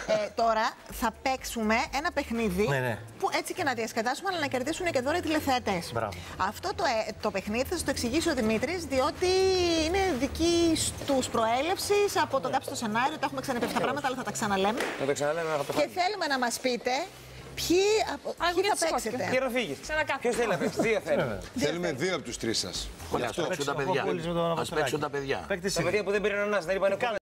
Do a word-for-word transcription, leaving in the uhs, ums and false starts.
Ε, τώρα θα παίξουμε ένα παιχνίδι ναι, ναι. που έτσι και να διασκεδάσουμε, αλλά να κερδίσουν και δώρα οι τηλεθεατές. Αυτό το, ε, το παιχνίδι θα σας το εξηγήσει ο Δημήτρης, διότι είναι δική τους προέλευσης από τον κάψιμο σενάριο. Τα έχουμε ξαναπεί αυτά τα πράγματα, αλλά θα τα ξαναλέμε. Θα τα ξαναλέμε. Και θέλουμε να μας πείτε ποιοι, από, ποιοι θα παίξετε. Ποιο να φύγει. Ποιο θέλει να παίξει. Δύο θέλουμε. Θέλουμε δύο από τους τρεις σας. Ας παίξουν τα παιδιά. Ας παίξουν τα παιδιά. Τα παιδιά που δεν πήραν ανάσα, δεν είπαν